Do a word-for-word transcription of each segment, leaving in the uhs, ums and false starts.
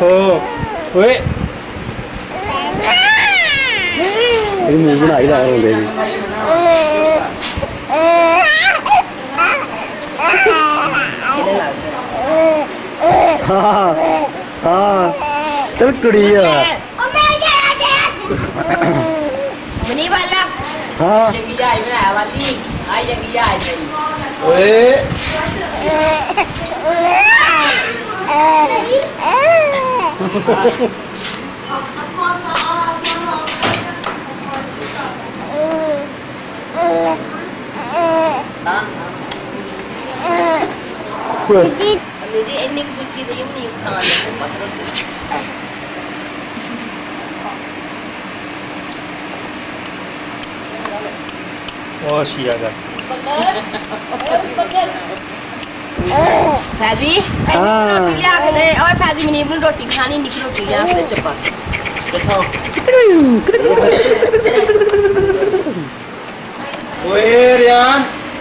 ओए मुंह बनाई ला रोंदे दी हाँ हाँ चल कुड़ी मनी वाला हाँ जगी जाए बनाया वाली आई जगी जाए ओए जी इतनी कुछ की तो ये नहीं खाना चपात रोटी ओ शिया का फैजी रोटी लिया के दे ओए फैजी मैंने अपनी रोटी खानी निक रोटी लिया के चपात ओए रियान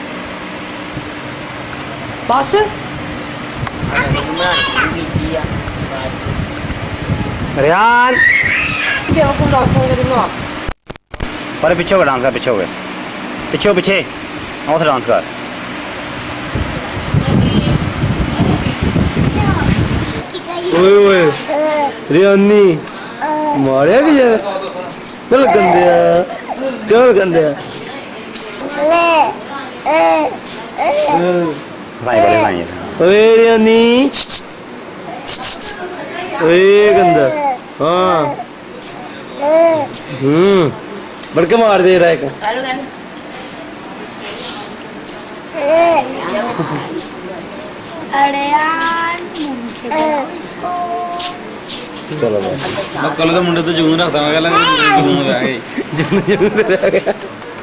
बस रियान देखो कौन डांस कर रही है पर पीछे हो डांस कर पीछे हो गए पीछे हो पीछे और डांस कर ओए ओए रियानी मारे कि यार चल गंदे चल गंदे भाई बोले भाई ओए रियानी ओए गंदा हाँ हम्म बड़के मार दे रहा है का अरे यार चलो मैं कल का मुंडे तो जून रखता मैं कहला जून आ गई जून जून आ गया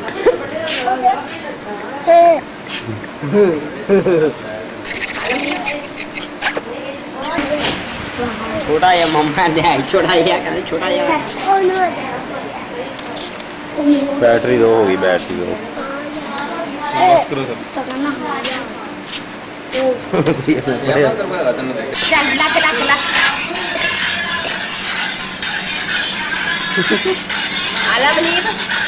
छोटा या मम्मा ने आई छोटा या कर छोटा या बैटरी दो होगी बैटरी दो बस करो सब चल लक लक लक आला बनीब